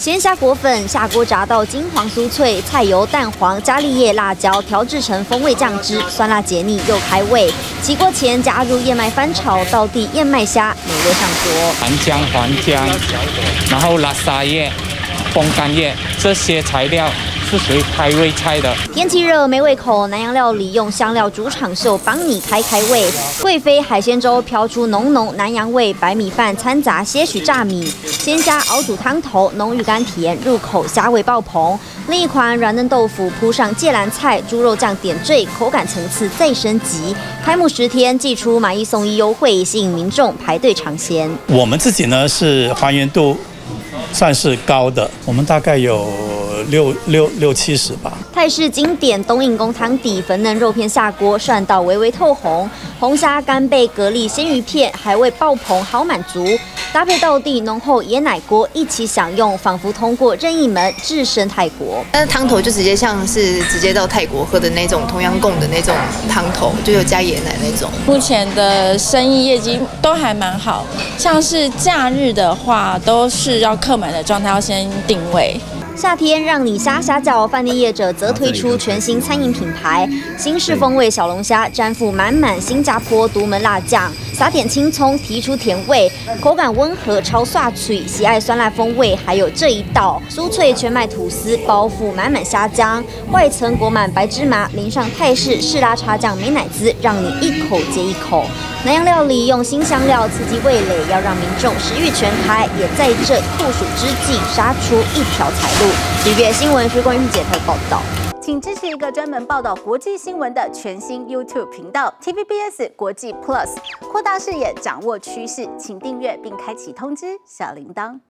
鲜虾果粉下锅炸到金黄酥脆，菜油、蛋黄、加利叶、辣椒调制成风味酱汁，酸辣解腻又开胃。起锅前加入燕麦翻炒，道地燕麦虾美味上桌。 黄姜，然后拉沙叶、风干叶这些材料。 是属于开胃菜的。 天气热没胃口，南洋料理用香料主场秀帮你开胃。贵妃海鲜粥飘出浓浓南洋味，白米饭掺杂些许炸米，鲜虾熬煮汤头，浓郁甘甜，入口虾味爆棚。另一款软嫩豆腐铺上芥蓝菜、猪肉酱点缀，口感层次再升级。开幕10天，祭出买1送1优惠，吸引民众排队尝鲜。 我们自己呢是还原度算是高的，我们大概有。60-70吧。 泰式经典冬阴功汤底，粉嫩肉片下锅涮到微微透红，红虾、干贝、蛤蜊、鲜鱼片，海味爆棚，好满足。搭配道地浓厚椰奶锅一起享用，仿佛通过任意门置身泰国。 但是汤头就直接像是直接到泰国喝的那种同样贡的那种汤头，就有加椰奶那种。 目前的生意业绩都还蛮好，像是假日的话，都是要客满的状态，要先定位。 夏天让你虾虾叫，饭店业者则推出全新餐饮品牌新式风味小龙虾，沾附满满新加坡独门辣酱，撒点青葱提出甜味，口感温和超刷脆，喜爱酸辣风味。还有这一道酥脆全麦吐司，包覆满满虾浆，外层裹满白芝麻，淋上泰式士拉茶酱美乃滋，让你一口接一口。南洋料理用新香料刺激味蕾，要让民众食欲全开，也在这酷暑之际杀出一条财路。9月新闻，徐冠玉姐特报道。 请支持一个专门报道国际新闻的全新 YouTube 频道 TVBS 国际 Plus， 扩大视野，掌握趋势，请订阅并开启通知小铃铛。